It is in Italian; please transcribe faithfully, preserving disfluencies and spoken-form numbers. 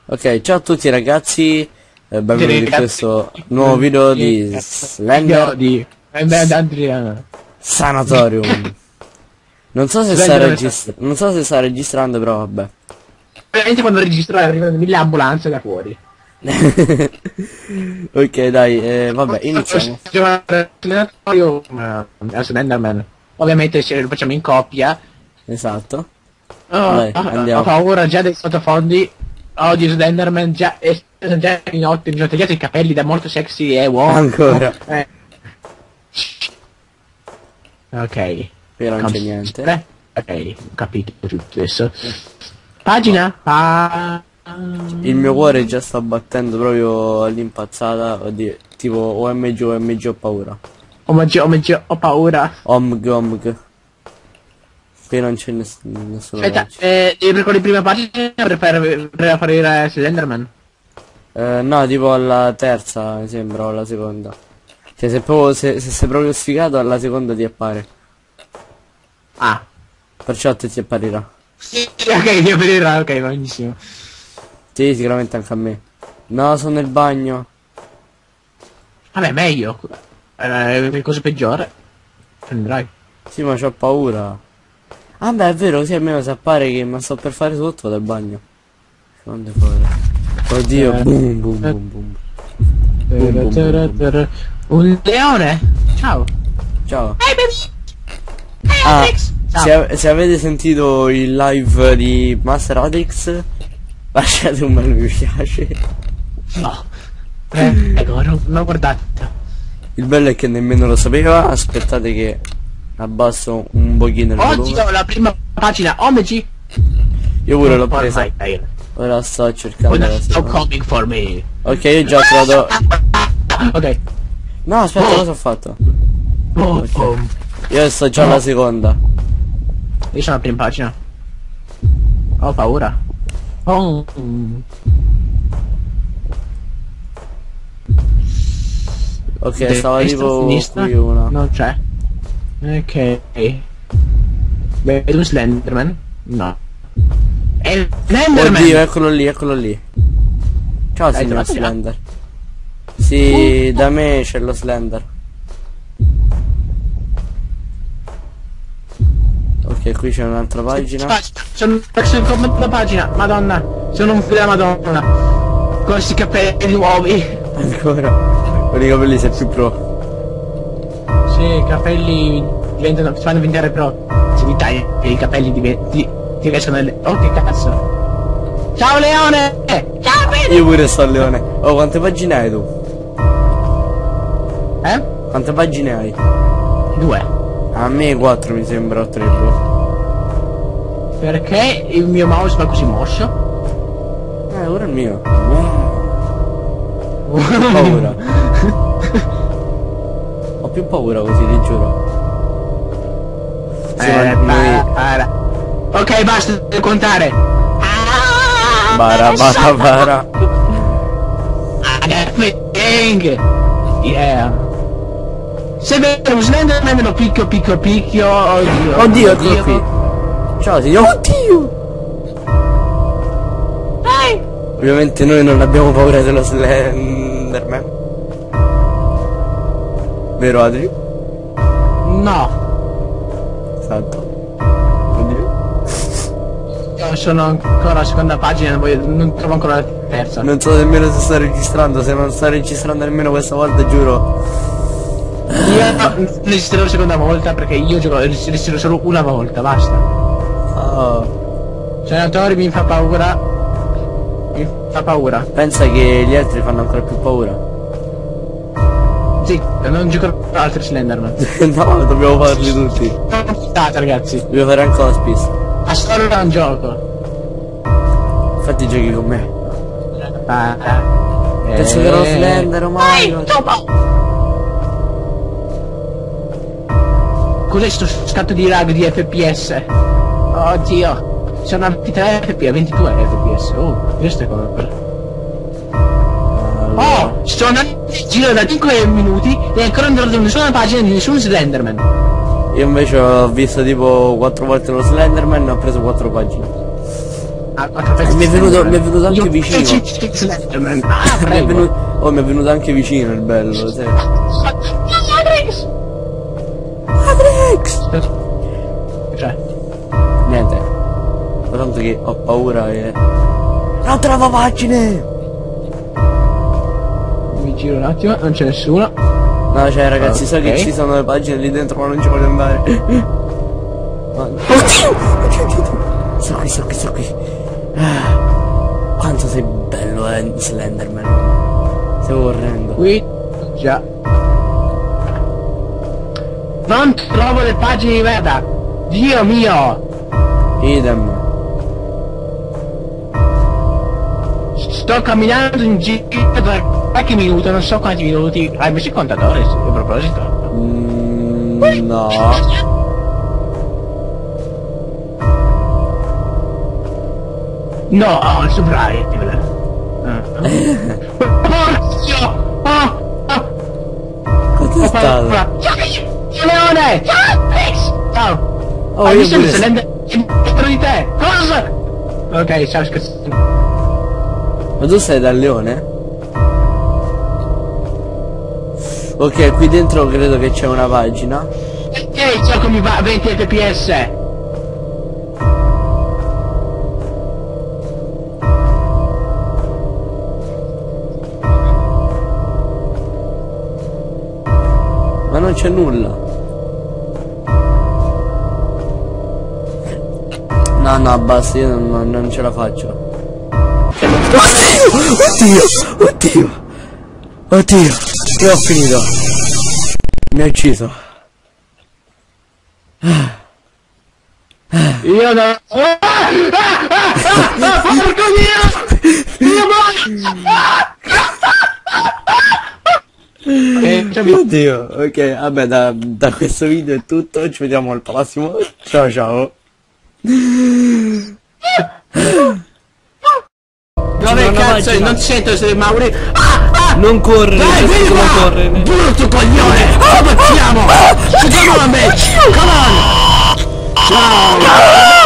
Ok, ciao a tutti ragazzi, eh, benvenuti in questo nuovo video di Slender di Adriano Sanatorium. Non so se sta registrando, non so se sta registrando, però vabbè. Veramente quando registro arrivano mille ambulanze da fuori. Ok, dai, eh, vabbè, iniziamo. Io Slenderman. Ovviamente se lo facciamo in coppia. Esatto. Oh, Dai, ho, andiamo. ho paura già dei sottofondi. Odio Slenderman già e già in notte mi sono tagliato i capelli da molto sexy e wow. Ancora. Eh. Ok. Qui non c'è niente. Ok, ho capito tutto adesso. Pagina. Pa... Il mio cuore già sta battendo proprio all'impazzata. Oddio, tipo O M G, O M G, ho paura. Oh mio Dio, oh mio Dio, ho paura. Omg, omg. Qui non c'è ness nessuno. Aspetta, eh, devi per le prime pagine per, per, per apparire Slenderman? Eh, no, tipo alla terza, mi sembra, o alla seconda. Cioè, se, proprio, se, se sei proprio sfigato, alla seconda ti appare. Ah. Perciò a te ti apparirà. Sì, ok, ti apparirà, ok, va benissimo. Sì, sicuramente anche a me. No, sono nel bagno. Vabbè, meglio. Eh, cosa peggiore. Prenderai. Sì, ma c'ho paura. Ah beh, è vero, così almeno si appare che mi sto per fare tutto dal bagno. Quando fuori. Oddio, Eh. boom, boom, boom, boom. Boom, boom, boom, boom. Un leone! Ciao! Ciao. Hey baby! Hey Ah, Alex! se, av se avete sentito il live di Master Adix, lasciate un bel mi piace. No! Eh, ecco, non, non guardate. Il bello è che nemmeno lo sapeva. Aspettate che abbasso un pochino il volume. Oddio, la prima pagina, Omegi! Io pure l'ho presa. Ormai, dai. Ora sto cercando When la I'm seconda. coming for me. Ok, io già ho trovato. Ok. No, aspetta, cosa ho fatto? Oh, Ok. oh. Io sto già alla seconda. Io sono alla prima pagina. Ho paura. Oh. Ok, De- stava destra, tipo sinistra? qui una. Non c'è. Ok. Vedo un Slenderman? No. È Slenderman! Oddio, eccolo lì, eccolo lì. Ciao Dai, signor trovatela. Slender. Sì, da me c'è lo Slender. Ok, qui c'è un'altra pagina. Sono sono in commento pagina, madonna. Sono un figlio della madonna. Con questi capelli nuovi. Ancora. Con i capelli sei più pro. Sì, i capelli diventano, si fanno diventare pro. Se mi tagli i capelli div ti, ti riescono le... Oh che cazzo. Ciao leone! Ciao Pedro! Io pure sto al leone. Oh, quante pagine hai tu? Eh? Quante pagine hai? Due. A me quattro mi sembra, o tre. boh. Perché il mio mouse va così mosso? Eh, ora il mio. Ho più paura. Ho più paura così, ti giuro. Sì, Eh, ma noi... para. Ok, basta, devo contare. Ah, Bara, bara, bara. Everything. Yeah. Se vedo un Slenderman lo picchio, picchio, picchio. Oddio. Oddio, eccolo qui. Ciao signor. Oddio! Dai. Ovviamente noi non abbiamo paura dello Slenderman. Vero Adri? No. Esatto. Oddio. Io sono ancora alla seconda pagina, non, voglio, non trovo ancora la terza. Non so nemmeno se sta registrando, se non sta registrando nemmeno questa volta, giuro. Io registrerò la seconda volta perché io gioco, registrerò solo una volta, basta. Oh. Senatori mi fa paura. Mi fa paura. Pensa che gli altri fanno ancora più paura. Sì, non giocherò altri Slenderman. No, dobbiamo farli tutti. Aspettate ragazzi. Dobbiamo fare anche hospice. A solo un gioco. Infatti giochi con me. Ah, Penso che ero Slender, oh my god. Cos'è sto scatto di lag di F P S? Oddio. Sono a ventitré F P S, ventidue F P S. Oh, queste cose. Oh, sto andando in giro da cinque minuti e ancora non ho trovato nessuna pagina di nessun Slenderman. Io invece ho visto tipo quattro volte lo Slenderman e ho preso quattro pagine. a quattro pezzi. Mi è venuto, mi è venuto anche Io- vicino. Slenderman. Ah, Mi è prego. venuto, oh, mi è venuto anche vicino il bello, sì. Matrix! Matrix! Cioè, Niente. Soltanto che ho paura che... Non trovo pagine! mi giro un attimo, non c'è nessuno. No, cioè ragazzi, so che Ok. ci sono le pagine lì dentro ma non ci voglio andare. Ma... Oddio! Sto qui, sto qui, sto qui. Ah, quanto sei bello, eh, Slenderman. Sei orrendo. Qui, già. Non trovo le pagine di merda! Dio mio! Idem. Sto camminando in giro da qualche minuto, non so quanti minuti. Hai messo il contatore a proposito? Mm, no. No, oh, il subtitle. Ah. Porco! Oh! Oh! Cos'è stato? Ciao Leone! Ciao! Ciao! Oh, Hai io visto pure- il Slender dentro di te? Cosa? Ok, ciao scherzando. Ma tu sei dal leone? Ok, qui dentro credo che c'è una pagina. Ok, il gioco mi va a venti F P S. Ma non c'è nulla. No, no, basta, io non, non- non ce la faccio. Oddio! Oddio! Oddio! Oddio! Io ho finito. Mi ha ucciso. Io no. Ah! Ah! Ah! Ah! Porco Dio! Io muoio! Eh, cioè, mi- Oddio, ok, vabbè, da, da questo video è tutto, ci vediamo al prossimo. Ciao ciao. Dove una cazzo? pagina. Non sento se Mauri. Ah! Ah! Non correre, Dai, non vieni qua! correre. Brutto coglione! Ammazziamo! Ci siamo la match! Come on! Ciao!